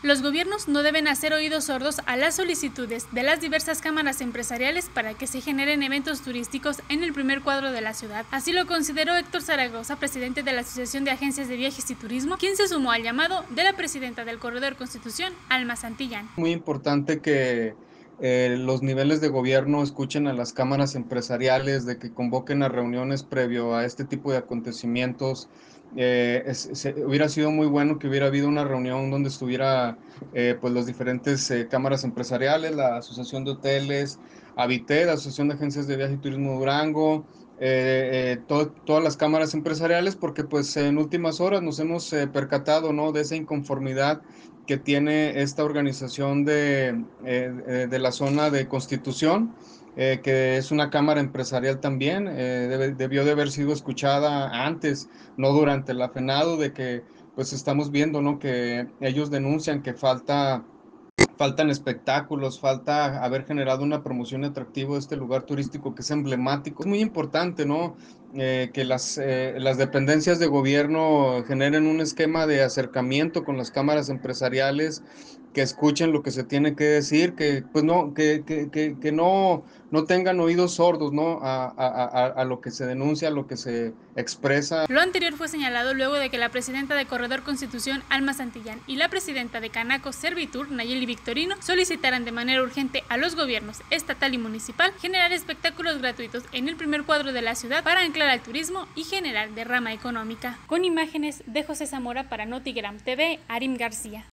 Los gobiernos no deben hacer oídos sordos a las solicitudes de las diversas cámaras empresariales para que se generen eventos turísticos en el primer cuadro de la ciudad. Así lo consideró Héctor Zaragoza, presidente de la Asociación de Agencias de Viajes y Turismo, quien se sumó al llamado de la presidenta del Corredor Constitución, Alma Santillán. Muy importante que los niveles de gobierno escuchen a las cámaras empresariales, de que convoquen a reuniones previo a este tipo de acontecimientos. Hubiera sido muy bueno que hubiera habido una reunión donde estuviera pues las diferentes cámaras empresariales, la Asociación de Hoteles, Habité, la Asociación de Agencias de Viaje y Turismo Durango, todas las cámaras empresariales, porque pues en últimas horas nos hemos percatado, ¿no?, de esa inconformidad que tiene esta organización de la zona de Constitución, que es una cámara empresarial también. Debió de haber sido escuchada antes, no durante el afenado, de que pues estamos viendo, ¿no?, que ellos denuncian que faltan espectáculos, falta haber generado una promoción atractiva de este lugar turístico que es emblemático. Es muy importante, ¿no?, que las dependencias de gobierno generen un esquema de acercamiento con las cámaras empresariales, que escuchen lo que se tiene que decir, que pues no, que no tengan oídos sordos, ¿no?, a lo que se denuncia, a lo que se expresa. Lo anterior fue señalado luego de que la presidenta de Corredor Constitución, Alma Santillán, y la presidenta de Canaco Servitur, Nayeli Victorino, solicitaran de manera urgente a los gobiernos estatal y municipal generar espectáculos gratuitos en el primer cuadro de la ciudad para anclar al turismo y generar derrama económica. Con imágenes de José Zamora para Notigram TV, Arim García.